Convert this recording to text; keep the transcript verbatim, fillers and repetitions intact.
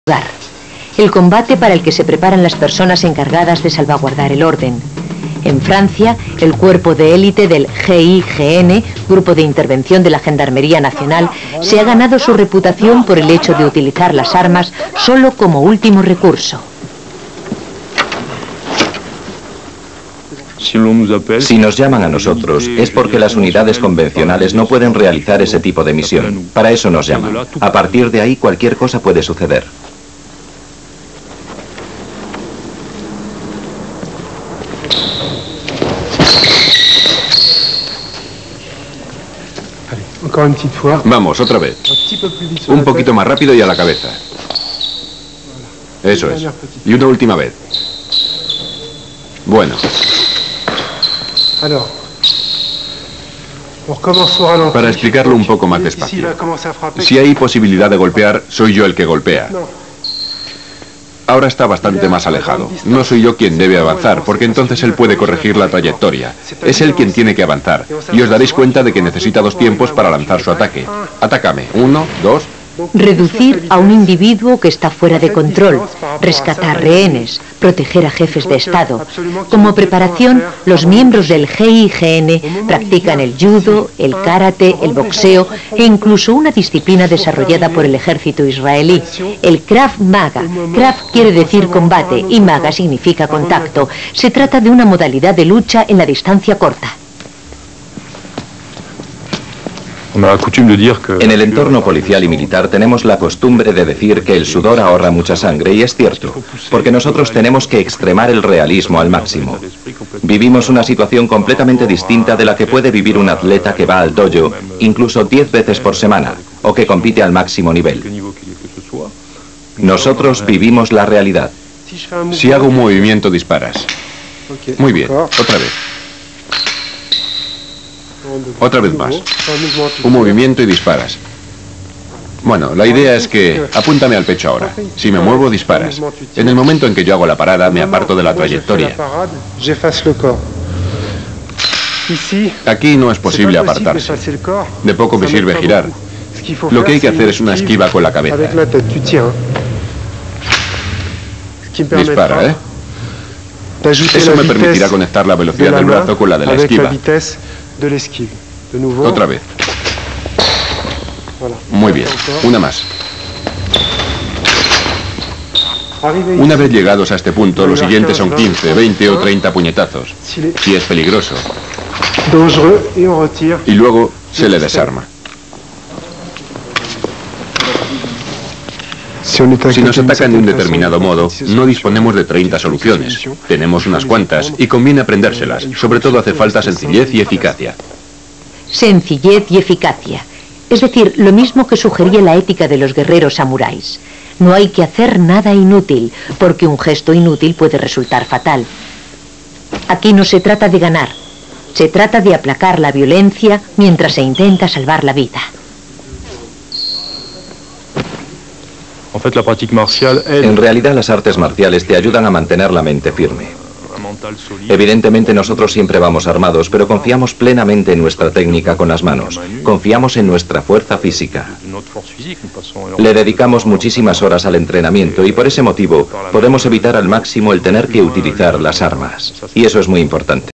lugar. El combate para el que se preparan las personas encargadas de salvaguardar el orden. En Francia, el cuerpo de élite del G I G N, Grupo de Intervención de la Gendarmería Nacional, se ha ganado su reputación por el hecho de utilizar las armas solo como último recurso. Si nos llaman a nosotros, es porque las unidades convencionales no pueden realizar ese tipo de misión. Para eso nos llaman. A partir de ahí, cualquier cosa puede suceder. Vamos, otra vez. Un poquito más rápido y a la cabeza. Eso es. Y una última vez. Bueno. Para explicarlo un poco más despacio. Si hay posibilidad de golpear, soy yo el que golpea. Ahora está bastante más alejado. No soy yo quien debe avanzar, porque entonces él puede corregir la trayectoria. Es él quien tiene que avanzar. Y os daréis cuenta de que necesita dos tiempos para lanzar su ataque. Atácame. Uno, dos... Reducir a un individuo que está fuera de control, rescatar rehenes, proteger a jefes de Estado. Como preparación, los miembros del G I G N practican el judo, el karate, el boxeo e incluso una disciplina desarrollada por el ejército israelí, el Krav Maga. Krav quiere decir combate y Maga significa contacto. Se trata de una modalidad de lucha en la distancia corta. En el entorno policial y militar tenemos la costumbre de decir que el sudor ahorra mucha sangre, y es cierto, porque nosotros tenemos que extremar el realismo al máximo. Vivimos una situación completamente distinta de la que puede vivir un atleta que va al dojo incluso diez veces por semana, o que compite al máximo nivel. Nosotros vivimos la realidad. Si hago un movimiento, disparas. Muy bien, otra vez. Otra vez más. Un movimiento y disparas. Bueno, la idea es que... Apúntame al pecho ahora. Si me muevo, disparas. En el momento en que yo hago la parada, me aparto de la trayectoria. Aquí no es posible apartarse. De poco me sirve girar. Lo que hay que hacer es una esquiva con la cabeza. Dispara, ¿eh? Eso me permitirá conectar la velocidad del brazo con la de la esquiva. Otra vez. Muy bien. Una más. Una vez llegados a este punto, los siguientes son quince, veinte o treinta puñetazos. Si es peligroso. Y luego se le desarma. Si nos atacan de un determinado modo, no disponemos de treinta soluciones. Tenemos unas cuantas y conviene aprendérselas. Sobre todo hace falta sencillez y eficacia. Sencillez y eficacia. Es decir, lo mismo que sugería la ética de los guerreros samuráis. No hay que hacer nada inútil, porque un gesto inútil puede resultar fatal. Aquí no se trata de ganar. Se trata de aplacar la violencia mientras se intenta salvar la vida. En realidad, las artes marciales te ayudan a mantener la mente firme. Evidentemente nosotros siempre vamos armados, pero confiamos plenamente en nuestra técnica con las manos. Confiamos en nuestra fuerza física. Le dedicamos muchísimas horas al entrenamiento y por ese motivo podemos evitar al máximo el tener que utilizar las armas. Y eso es muy importante.